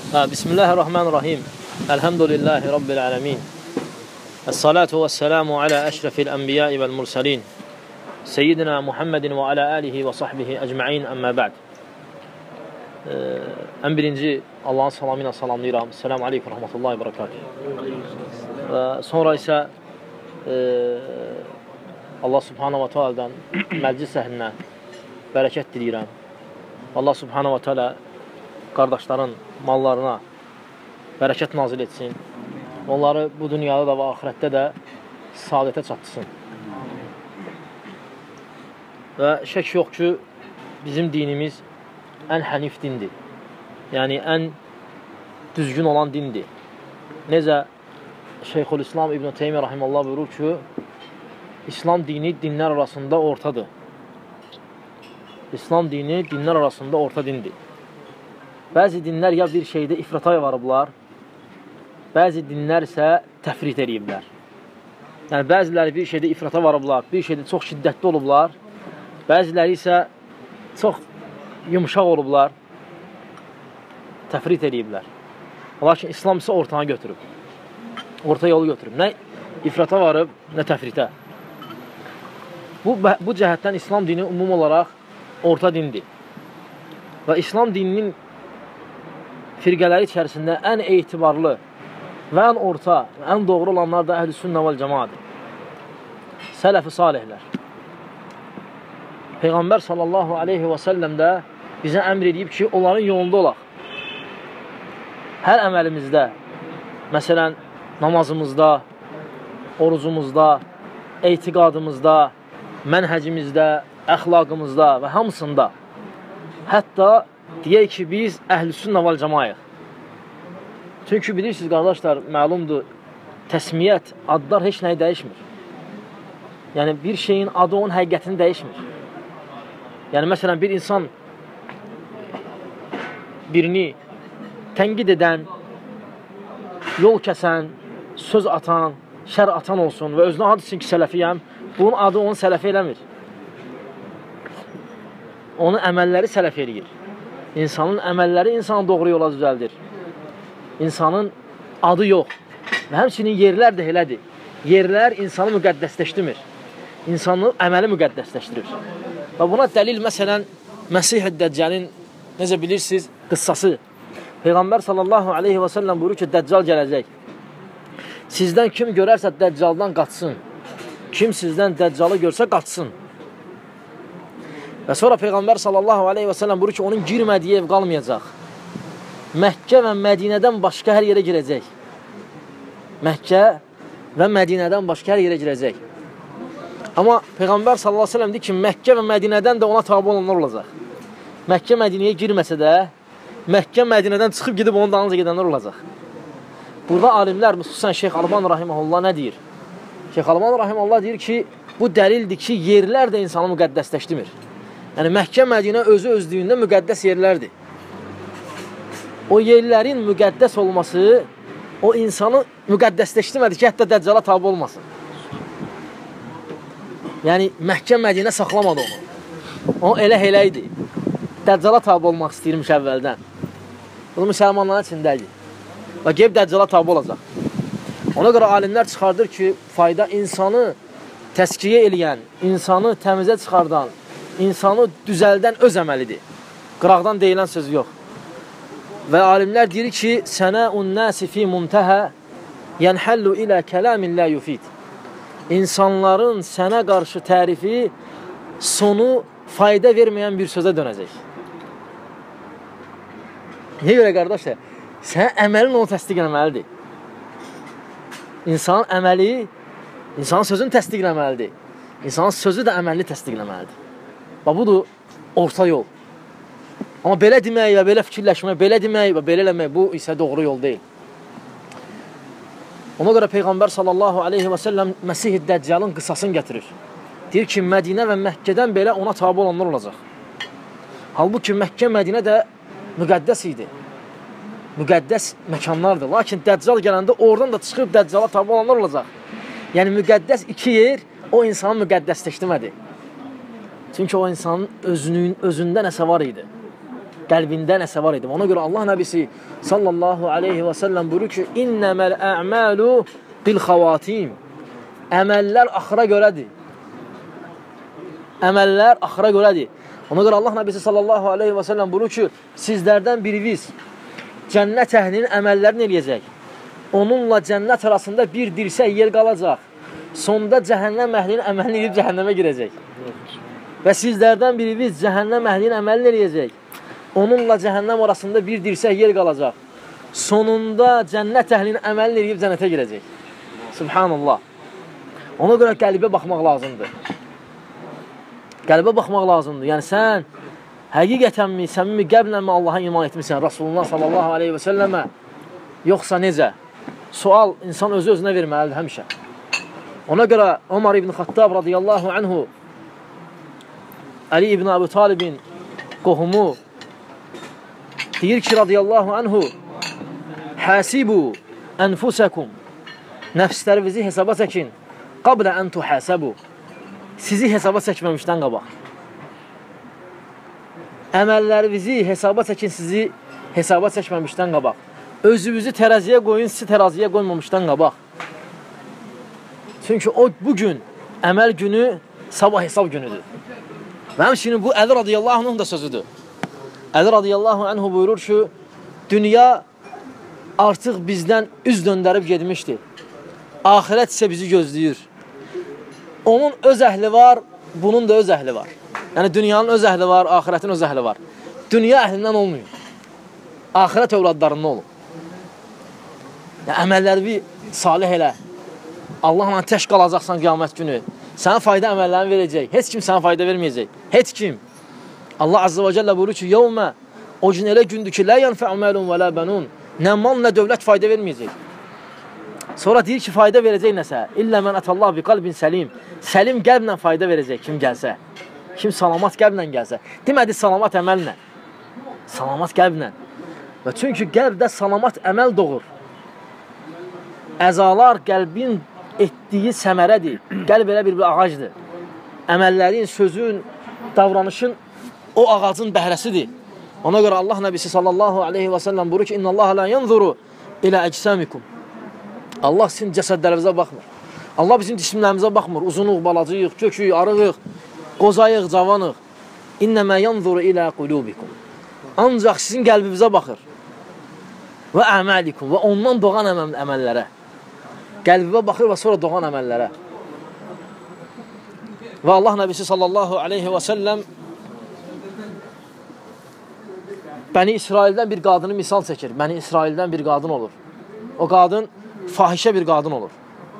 Bismillahirrahmanirrahim. Elhamdülillahi Rabbil alemin. Es-salatu vesselamu ala eşrefil enbiyai vel mursalin. Seyyidina Muhammedin və alə alihi və sahbihi əcməin, əmmə bə'd. Ən birinci Allahın salamı ilə salamlayıram. Selamu aleykum, rahmetullahi və barakatuhu. Və sonra isə Allah subhanahu wa ta'adan məclis səhrinə bərəkət diləyirəm. Allah subhanahu wa ta'ala qardaşların mallarına bərəkət nazil etsin. Onları bu dünyada da və axirətdə də saadətə çatdırsın. Və şək yox ki, bizim dinimiz ən hənif dindir. Yəni, ən düzgün olan dindir. Necə Şeyxülislam İbn Teymiyyə Rahiməllah buyurur ki, İslam dini dinlər arasında ortadır. İslam dini dinlər arasında orta dindir. Bəzi dinlər ya bir şeydə ifrata varıblar, bəzi dinlər isə təfrit ediblər. Yəni, bəziləri bir şeydə ifrata varıblar, bir şeydə çox şiddətli olublar, bəziləri isə çox yumuşaq olublar, təfrit ediblər. Lakin İslam isə ortaya götürüb, orta yolu götürüb. Nə ifrata varıb, nə təfritə. Bu cəhətdən İslam dini umum olaraq orta dindir. Və İslam dininin firqələri içərisində ən etibarlı və ən orta, ən doğru olanlar da əhl-i sünnə vəl cəmaədir. Sələf-i salihlər. Peyğəmbər sallallahu aleyhi və səlləm də bizə əmr edib ki, onların yolunda olaq. Hər əməlimizdə, məsələn, namazımızda, orucumuzda, etiqadımızda, mənhəcimizdə, əxlaqımızda və hamısında, hətta deyək ki, biz əhl-i sünnə vəl cəmaəyıq. Çünki bilirsiniz, qardaşlar, məlumdur, təsmiyyət, adlar heç nəyi dəyişmir. Yəni, bir şeyin adı onun həqiqətini dəyişmir. Yəni, məsələn, bir insan birini tənqid edən, yol kəsən, söz atan, şər atan olsun və özünə ad üçün ki, sələfiyəm, bunun adı onun sələfi eləmir. Onun əməlləri sələf eləyir. İnsanın əməlləri insanı doğru yola düzəldir. İnsanın adı yox. Və həmçinin yerlər də elədir. Yerlər insanı müqəddəsləşdirmir. İnsanın əməli müqəddəsləşdirir. Və buna dəlil, məsələn, Məsih-i Dəccəlin, necə bilirsiniz, qıssası. Peyğəmbər sallallahu aleyhi və səlləm buyurur ki, Dəccal gələcək. Sizdən kim görərsə Dəccaldan qaçsın. Kim sizdən Dəccalı görsə qaçsın. Və sonra Peyğəmbər sallallahu aleyhi və səlləm buyurur ki, onun girmədiyi ev qalmayacaq. Məkkə və Mədinədən başqa hər yerə girəcək. Məkkə və Mədinədən başqa hər yerə girəcək. Amma Peyğəmbər sallallahu aleyhi və səlləm deyir ki, Məkkə və Mədinədən də ona tabi olanlar olacaq. Məkkə Mədinəyə girməsə də, Məkkə Mədinədən çıxıb gedib onun dalınca gedənlər olacaq. Burada alimlər, xüsusən Şeyx Alban Rahiməhullah nə deyir? Şeyx Alban Rahiməhullah deyir ki, bu dəlildir ki, yerlər də insanı müqəddəsləşdirmir. Yəni, Məkkə, Mədinə özlüyündə müqəddəs yerlərdir. O yerlərin müqəddəs olması o insanı müqəddəsləşdirmədi ki, hətta Dəccala tabi olmasın. Yəni, Məkkə, Mədinə saxlamadı onu. O elə idi. Dəccala tabi olmaq istəyirmiş əvvəldən. Bunu müsəlmanların içindədir. Və gəlib Dəccala tabi olacaq. Ona görə alimlər çıxardır ki, fayda insanı təskiyə eləyən, insanı təmizə çıxardan, insanı düzəldən öz əməlidir. Qıraqdan deyilən söz yox. Və alimlər deyir ki, sənəun nəsi fi mumtəhə yənhəllu ilə kələmin lə yufid. İnsanların sənə qarşı tərifi sonu fayda verməyən bir sözə dönəcək. Niyə görə, qardaşlar? Sən əməlin onu təsdiq eləməlidir. İnsanın əməli, insanın sözünü təsdiq eləməlidir. İnsanın sözü də əməlini təsdiq eləməlidir. Və budur orta yol. Amma belə demək və belə fikirləşmək, belə demək və belə eləmək, bu isə doğru yol deyil. Ona görə Peyğəmbər sallallahu aleyhi və səlləm Məsih-i Dəccalın qıssasını gətirir. Deyir ki, Mədinə və Məkkədən belə ona tabi olanlar olacaq. Halbuki Məkkə, Mədinə də müqəddəs idi. Müqəddəs məkanlardır. Lakin Dəccal gələndə oradan da çıxıb Dəccala tabi olanlar olacaq. Yəni, müqəddəs iki yer o insanı müqəddəsləşdirmədi. Çünki o insanın özündə nəsə var idi. Qəlbində nəsə var idi. Ona görə Allah Nəbisi sallallahu aleyhi və səlləm buyurur ki, İnnəməl ə'məlu bil xavatim. Əməllər axıra görədir. Əməllər axıra görədir. Ona görə Allah Nəbisi sallallahu aleyhi və səlləm buyurur ki, sizlərdən biriniz cənnət əhlinin əməllərini eləyəcək. Onunla cənnət arasında bir dirsək yer qalacaq. Sonda cəhənnəm əhlinin əməlini eləyib cəhənnəmə girəcək. Və sizlərdən biriniz cəhənnəm əhlinin əməlini eləyəcək. Onunla cəhənnəm arasında bir dirsək yer qalacaq. Sonunda cənnət əhlinin əməlini eləyib cənnətə girəcək. Subhanallah. Ona görə qəlbə baxmaq lazımdır. Qəlbə baxmaq lazımdır. Yəni sən həqiqətənmi, səmimi qəlbnənmi Allaha iman etmirsən, Rasulullah sallallahu aleyhi və səlləmə, yoxsa necə? Sual insan özü-özünə verməlidir həmişə. Ona görə Ömər ibn Xattab radiyallahu anhu, Ali ibn Əbu Talibin qohumu deyir ki, radiyallahu anhu, Həsibu ənfusəkum, nəfslərinizi hesaba çəkin, qablə ən tuhəsəbu, sizi hesaba çəkməmişdən qabaq. Əməllərinizi hesaba çəkin, sizi hesaba çəkməmişdən qabaq. Özünüzü tərəziyə qoyun, sizi tərəziyə qoymamışdan qabaq. Çünki o bugün əməl günü, sabah hesab günüdür. Və həmçinin bu Əli radiyallahu anh'ın da sözüdür. Əli radiyallahu anhu buyurur ki, dünya artıq bizdən üz döndərib gedmişdir. Ahirət isə bizi gözləyir. Onun öz əhli var, bunun da öz əhli var. Yəni dünyanın öz əhli var, ahirətin öz əhli var. Dünya əhlindən olmuyor. Ahirət övladlarından olun. Yəni, əməlləri salih elə. Allahla tək qalacaqsan qiyamət günü. Sənə fayda əməllərini verəcək. Heç kim sənə fayda verməyəcək. Heç kim. Allah Azze və Cəllə buyurur ki, yevmə, o gün elə gündür ki, lə yənfə'u məlun və lə bənun. Nə mal, nə dövlət fayda verməyəcək. Sonra deyir ki, fayda verəcək nəsə. İllə mən ətəllah bi qalbin səlim. Səlim qəlblə fayda verəcək kim gəlsə. Kim salamat qəlblə gəlsə. Demədi salamat əməllə. Salamat qəlblə. Və çünki qəlbdə salamat əməl doğur. Əzalar qəlbin etdiyi səmərədir. Qəlb elə bir ağacdır. Əməllərin, sözün, davranışın o ağacın bəhrəsidir. Ona görə Allah Nəbisi sallallahu aleyhi və səlləm buyurur ki, İnna Allah la yanzuru ilə əcsəmikum. Allah sizin cəsədlərimizə baxmır. Allah bizim cisimlərimizə baxmır. Uzunuq, balacıyıq, köküyük, arığıq, qozayıq, cavanıq. İnnəmə yanzuru ilə qulubikum. Ancaq sizin qəlbimizə baxır. Və əməlikum. Və ondan doğan əməllərə. Qəlbimə baxır və sonra doğan əməllərə. Və Allah Nəbisi sallallahu aleyhi və səlləm Bəni İsraildən bir qadını misal çəkir. Bəni İsraildən bir qadın olur. O qadın fahişə bir qadın olur.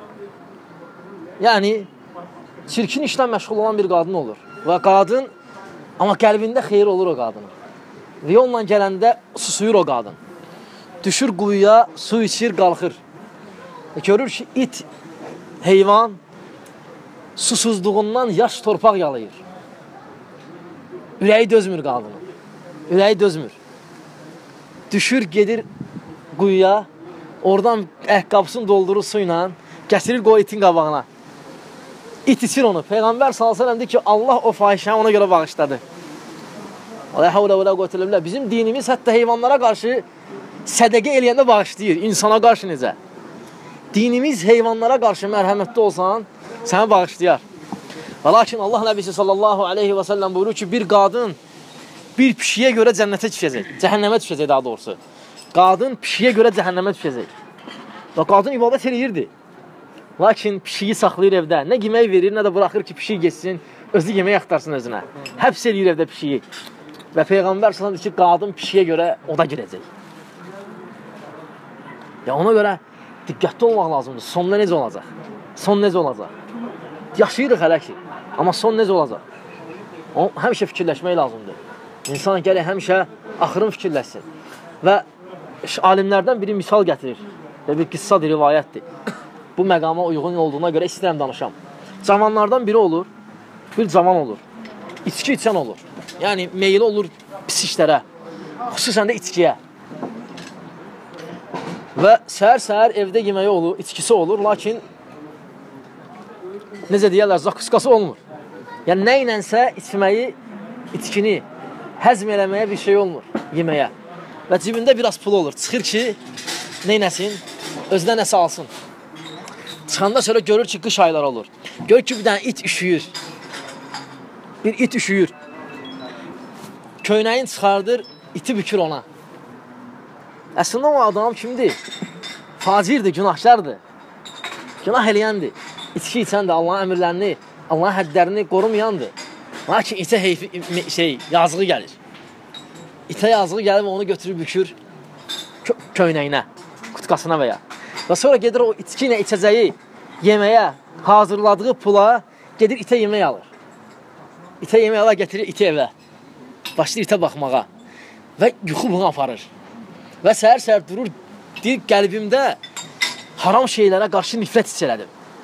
Yəni, çirkin işlə məşğul olan bir qadın olur. Və qadın, amma qəlbində xeyir olur o qadının. Və yolla gələndə susuyur o qadın. Düşür quyuya, su içir, qalxır. Görür ki, it, heyvan susuzluğundan yaş torpaq yalayır. Ürəyi dözmür qadının. Ürəyi dözmür. Düşür, gedir quyuya, oradan əhqabsını doldurur su ilə, gətirir qoy itin qabağına. İt içir onu. Peyğəmbər s.ə.v deyir ki, Allah o fahişəni ona görə bağışladı. Bizim dinimiz hətta heyvanlara qarşı sədəqə eləyəndə bağışlayır. İnsana qarşı necə? Dinimiz heyvanlara qarşı mərhəmətli olsan, sənə bağışlayar. Və lakin Allah Nəbisi sallallahu aleyhi və səlləm buyurur ki, bir qadın bir pişiyə görə cənnətə düşəcək. Cəhənnəmə düşəcək daha doğrusu. Qadın pişiyə görə cəhənnəmə düşəcək. Və qadın ibadət eləyirdi. Lakin pişiyi saxlayır evdə. Nə yemək verir, nə də bıraxır ki, pişiyi geçsin, özü yemək axtarsın özünə. Həbs eləyir evdə pişiyi. Və Peyğəmbər sallallahu əleyhi və səlləm deyir ki, qadın pişiyə görə o da girəcək. Ya ona görə diqqətli olmaq lazımdır. Sonda necə olacaq? Son necə olacaq? Yaşayırıq hələ ki. Amma son necə olacaq? Həmişə fikirləşmək lazımdır. İnsan gələk həmişə axırın fikirləşsin. Və alimlərdən biri misal gətirir. Və bir qıssadır, rivayətdir. Bu məqama uyğun olduğuna görə istəyirəm danışam. Cavanlardan biri olur, bir cavan olur. İçki içən olur. Yəni, meyli olur pis işlərə. Xüsusən də içkiyə. Və səhər-səhər evdə yeməyi olur, içkisi olur, lakin necə deyərlər, zakuskası olmur. Yəni, nə ilənsə içməyi, içkini həzm eləməyə bir şey olmur. yeməyə. Və cibində biraz pul olur. Çıxır ki, neynəsin? Özünə nəsə alsın. Çıxanda sonra görür ki, qış ayları olur. Görür ki, bir dənə it üşüyür. Bir it üşüyür. Köynəyin çıxardır, iti bükür ona. Əslində o adam kimdir? Facirdir, günahkardır. Günah eləyəndir. İçki içəndir, Allahın əmrlərini, Allahın həddlərini qorumayandır. Lakin itə yazığı gəlir. İtə yazığı gəlir və onu götürüb bükür köynəyinə, qutqasına və ya. Və sonra gedir o içki ilə içəcəyi yeməyə hazırladığı pula gedir itə yemək alır. İtə yemək alır, getirir iti evə. Başlayır itə baxmağa və yuxu bunu aparır. Və səhər-səhər durur, deyir, qəlbimdə haram şeylərə qarşı nifrət hiss elədim.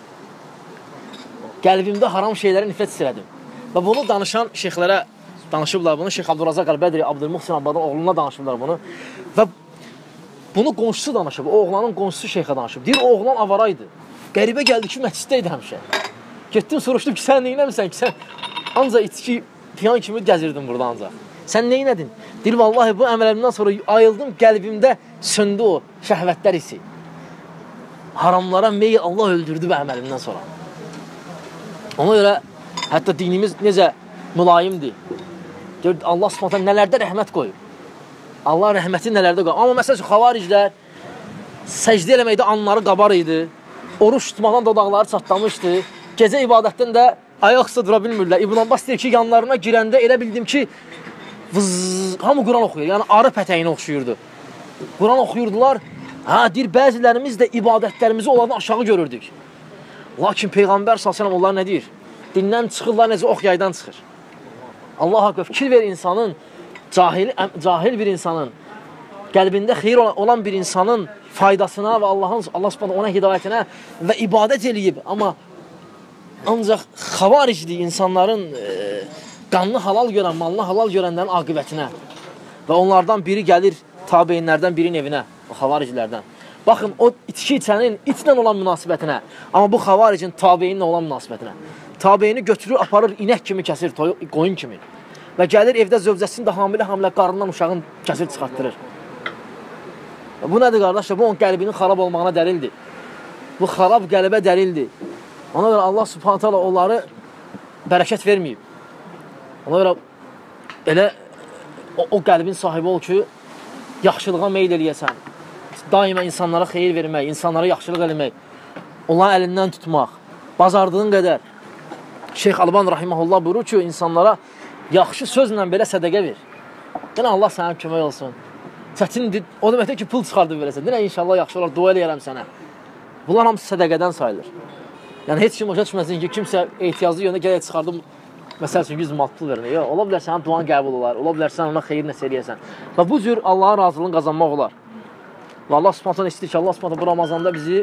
Qəlbimdə haram şeylərə nifrət hiss elədim. Və bunu danışan şeyxlərə danışıblar bunu. Şeyx Abdurrazaq Əl-Bədri, Abdülmuhsin Abbadın oğluna danışıblar bunu. Və bunu qonşusu danışıb, o oğlanın qonşusu şeyxə danışıb. Deyir, o oğlan avaraydı. Qəribə gəldi ki, məsciddə idi həmişə. Getdim, soruşdum ki, sən neynəmirsən ki, sən ancaq içki fiyan kimi gəzirdin burada ancaq. Sən neynədin? Deyir, vallahi bu əmələrimdən sonra ayıldım, qəlbimdə söndü o şəhvətlər hissi. Haramlara meyil Allah öldürdü bu əməlimdən sonra. Ona görə hətta dinimiz necə mülayimdir. Allah Subhanahu nələrdə rəhmət qoyub. Allah rəhməti nələrdə qoyub. Amma məsəl üçün xavariclər səcdə eləməkdə anları qabar idi. Oruç tutmaqdan dodaqları çatlamışdı. Gecə ibadətdən də ayaq üstə dura bilmirlər. İbn Abbas deyir ki, yanlarına girəndə elə bildim ki, hamı Quran oxuyur. Yəni arı pətəyinə oxşuyurdu. Quran oxuyurdular. Deyir, bəzilərimiz də ibadətlərimizi onlardan aşağı görürdük. Lakin Peyğəmbər s.ə.v onlar nə deyir? Dindən çıxırlar, necə ox yaydan çıxır. Allah haqqı fikir ver insanın, cahil bir insanın, qəlbində xeyir olan bir insanın faydasına və Allah Subhanahu ona hidayətinə və ibadət eləyib. Amma ancaq xavaricli insanların qanını halal görən, malını halal görənlərin aqibətinə və onlardan biri gəlir tabeyinlərdən birinin evinə, o xavariclərdən. Baxın, o içki içənin itlə olan münasibətinə, amma bu xavaricin tabeyinlə olan münasibətinə. Tabeyini götürür, aparır, inək kimi kəsir, qoyun kimi. Və gəlir evdə zövcəsini də hamilə qarından uşağın kəsir çıxartdırır. Bu nədir qardaşlar? Bu onun qəlbinin xarab olmağına dəlildir. Bu xarab qəlbə dəlildir. Ona görə Allah Subhanahu taala onları bərəkət verməyib. Ona görə elə o qəlbin sahibi ol ki, yaxşılığa meyl eləyəsən. Daima insanlara xeyir vermək, insanlara yaxşılıq eləmək, onların əlindən tutmaq, bazardığın qədər. Şeyx Alban Rahiməhullah buyurur ki, insanlara yaxşı sözlə belə sədəqə ver. Yəni Allah sənə kömək olsun. Çətindir, o deməkdir ki, pul çıxardıb verəsən. Deyirəm, inşallah yaxşı olar, dua eləyərəm sənə. Bunlar hamısı sədəqədən sayılır. Yəni, heç kim başa düşməsin ki, kimsə ehtiyaclı yöndə gələk çıxardım, məsəl üçün 100 manat pul verin. Yox, ola bilər sənin duan qəbul olar, ola bilər sən ona xeyir nəsə eləyəsən. Və bu cür Allahın razılığını qazanmaq olar. Və Allah Subhanahu istəyir ki, Allah Subhanahu bu Ramazanda bizi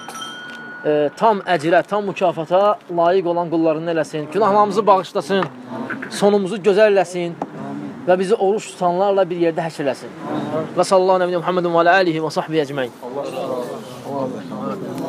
tam əcrə, tam mükafata layiq olan qullarını eləsin. Günahlarımızı bağışlasın, sonumuzu gözəl eləsin və bizi oruç tutanlarla bir yerdə həşr eləsin. Və sallallahu aleyhi və Muhammedin və alihi və sahbihi əcməin.